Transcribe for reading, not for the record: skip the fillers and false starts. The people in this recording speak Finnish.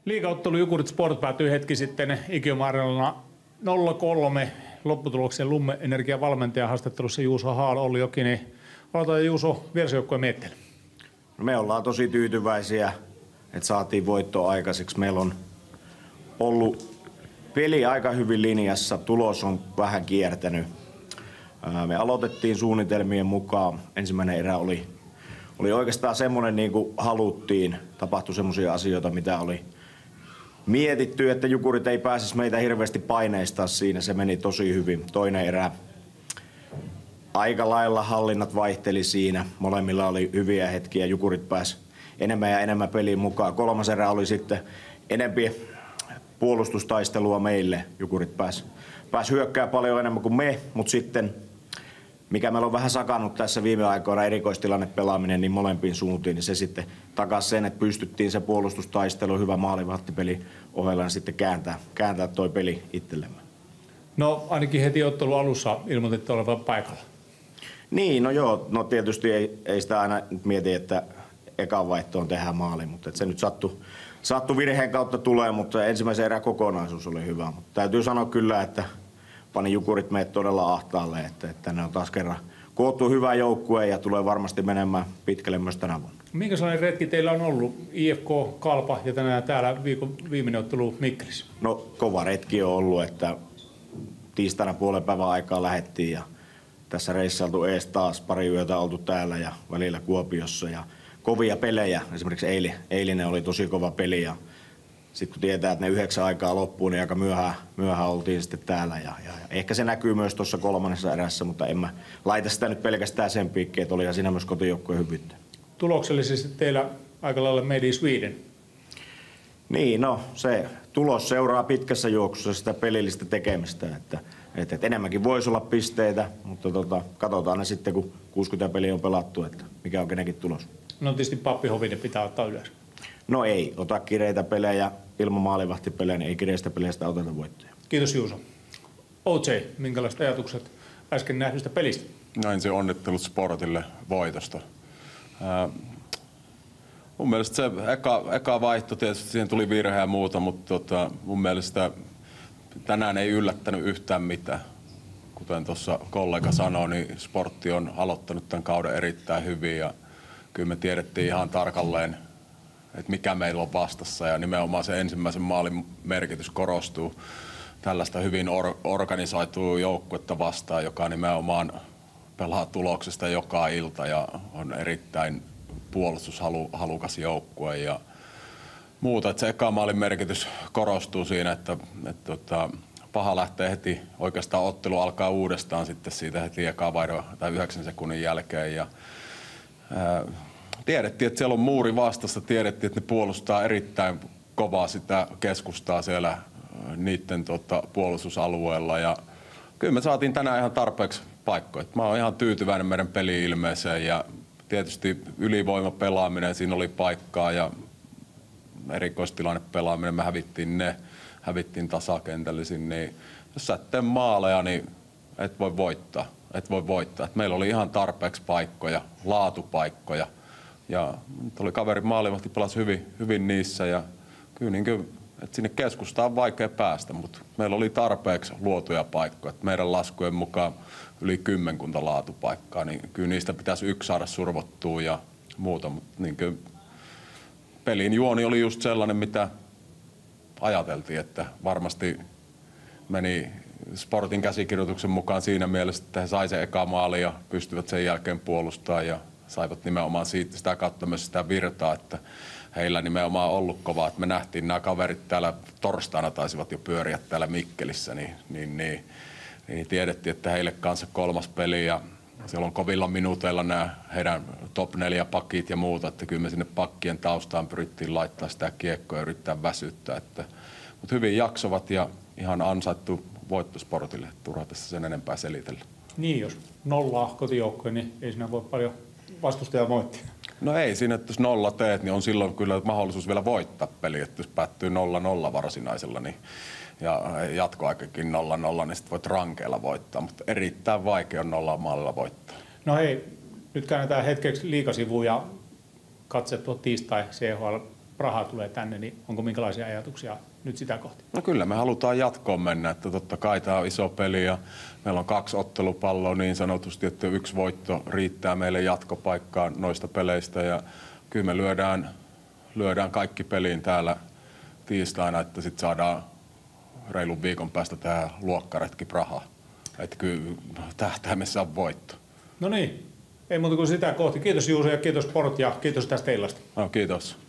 Liigaottelu Jukurit Sport päätyi hetki sitten Ikioma-areenalla 0-3 lopputuloksen Lumme Energian valmentajan haastattelussa Juuso Haal, Olli Jokinen. Aloitetaan Juuso vierasjoukkueen miettely. Me ollaan tosi tyytyväisiä, että saatiin voitto aikaiseksi. Meillä on ollut peli aika hyvin linjassa, tulos on vähän kiertänyt. Me aloitettiin suunnitelmien mukaan. Ensimmäinen erä oli oikeastaan semmoinen niin kuin haluttiin. Tapahtui semmoisia asioita, mitä oli mietitty, että Jukurit ei pääsisi meitä hirveästi paineistaa siinä. Se meni tosi hyvin. Toinen erä aika lailla hallinnat vaihteli siinä. Molemmilla oli hyviä hetkiä. Jukurit pääsi enemmän ja enemmän peliin mukaan. Kolmas erä oli sitten enempi puolustustaistelua meille. Jukurit pääsi hyökkää paljon enemmän kuin me, mutta sitten mikä meillä on vähän sakannut tässä viime aikoina erikoistilanne pelaaminen niin molempiin suuntiin, niin se sitten takasi sen, että pystyttiin se puolustustaistelu, hyvä maalivahtipeli ohella ja sitten kääntää toi peli itsellemme. No ainakin heti ottelun alussa ilmoititte olevan paikalla. Niin, no joo, no tietysti ei sitä aina mieti, että ekan vaihtoon tehdään maali, mutta se nyt sattui virheen kautta tulee, mutta ensimmäisen erän kokonaisuus oli hyvä. Mutta täytyy sanoa kyllä, että pani Jukurit meidät todella ahtaalle, että ne on taas kerran koottu hyvä joukkue ja tulee varmasti menemään pitkälle myös tänä vuonna. Minkälainen retki teillä on ollut? IFK, Kalpa ja tänään täällä viikon viimeinen ottelu Mikkelissä. No kova retki on ollut, että tiistaina puolen päivän aikaa lähdettiin ja tässä reissailtu ees taas pari yötä oltu täällä ja välillä Kuopiossa ja kovia pelejä. Esimerkiksi eilinen oli tosi kova peli ja sitten kun tietää, että ne 9 aikaa loppuu, niin aika myöhään oltiin sitten täällä. Ja ehkä se näkyy myös tuossa kolmannessa erässä, mutta en mä laita sitä nyt pelkästään sen piikkiin, että olihan siinä myös kotijoukkueen hyvyyttä. Tuloksellisesti teillä aika lailla made in Sweden. Niin, no se tulos seuraa pitkässä juoksussa sitä pelillistä tekemistä, että enemmänkin voisi olla pisteitä, mutta katsotaan ne sitten, kun 60 peliä on pelattu, että mikä on kenenkin tulos. No tietysti Pappi Hovinen pitää ottaa ylös. No ei, ota kireitä pelejä ilman maalivahtipelejä, niin ei kireistä peleistä oteta voittoja. Kiitos Juuso. OJ, minkälaiset ajatukset äsken nähdystä pelistä? Näin se onnittelut Sportille voitosta. Mun mielestä se eka vaihto, tietysti siihen tuli virhe ja muuta, mutta mun mielestä tänään ei yllättänyt yhtään mitään. Kuten tuossa kollega sanoi, niin Sportti on aloittanut tämän kauden erittäin hyvin ja kyllä me tiedettiin ihan tarkalleen, että mikä meillä on vastassa ja nimenomaan se ensimmäisen maalin merkitys korostuu tällaista hyvin organisoitua joukkuetta vastaan, joka nimenomaan pelaa tuloksesta joka ilta ja on erittäin puolustushalukas joukkue ja muuta. Että se eka maalin merkitys korostuu siinä, että paha lähtee heti, oikeastaan ottelu alkaa uudestaan sitten siitä heti eka vaihdon tai 9 sekunnin jälkeen ja tiedettiin, että siellä on muuri vastassa, tiedettiin, että ne puolustaa erittäin kovaa sitä keskustaa siellä niiden puolustusalueella ja kyllä me saatiin tänään ihan tarpeeksi paikkoja. Mä oon ihan tyytyväinen meidän peli-ilmeeseen ja tietysti ylivoimapelaaminen, siinä oli paikkaa ja erikoistilanne pelaaminen, me hävittiin tasakentällisin, niin jos sä et tee maaleja, niin et voi voittaa. Et meillä oli ihan tarpeeksi paikkoja, laatupaikkoja. Ja oli kaveri maalivahti pelasi hyvin niissä ja kyllä että sinne keskustaan on vaikea päästä, mutta meillä oli tarpeeksi luotuja paikkoja. Että meidän laskujen mukaan yli 10 laatupaikkaa, niin kyllä niistä pitäisi yksi saada survottua ja muuta. Mutta niin pelin juoni oli just sellainen, mitä ajateltiin, että varmasti meni Sportin käsikirjoituksen mukaan siinä mielessä, että he sai sen eka maali ja pystyvät sen jälkeen puolustamaan ja saivat nimenomaan siitä sitä kautta myös sitä virtaa, että heillä nimenomaan on ollut kovaa. Että me nähtiin nämä kaverit täällä torstaina taisivat jo pyöriä täällä Mikkelissä, niin tiedettiin, että heille kanssa 3. peli ja siellä on kovilla minuuteilla nämä heidän top 4 pakit ja muuta, että kyllä me sinne pakkien taustaan pyrittiin laittaa sitä kiekkoa ja yrittää väsyttää. Mutta hyvin jaksovat ja ihan ansaittu voitto Sportille, turha tässä sen enempää selitellä. Niin, jos nollaa kotijoukkoja, niin ei siinä voi paljon vastustajaa moittia. No ei siinä, että jos 0 teet, niin on silloin kyllä mahdollisuus vielä voittaa peli, että jos päättyy 0-0 varsinaisella, niin ja jatkoaikakin 0-0, niin sitten voit rankeilla voittaa, mutta erittäin vaikea on 0 maalilla voittaa. No hei, nyt käännetään hetkeksi liigasivuun ja katse tuo tiistai CHL Praha tulee tänne, niin onko minkälaisia ajatuksia nyt sitä kohti? No kyllä me halutaan jatkoon mennä, että totta kai tämä on iso peli ja meillä on 2 ottelupalloa niin sanotusti, että 1 voitto riittää meille jatkopaikkaan noista peleistä ja kyllä me lyödään kaikki peliin täällä tiistaina, että sitten saadaan reilun viikon päästä tähän luokkaretki Prahaan. Että kyllä tähtäimessä on voitto. No niin, ei muuta kuin sitä kohti. Kiitos Juuso ja kiitos Sport ja kiitos tästä illasta. No, kiitos.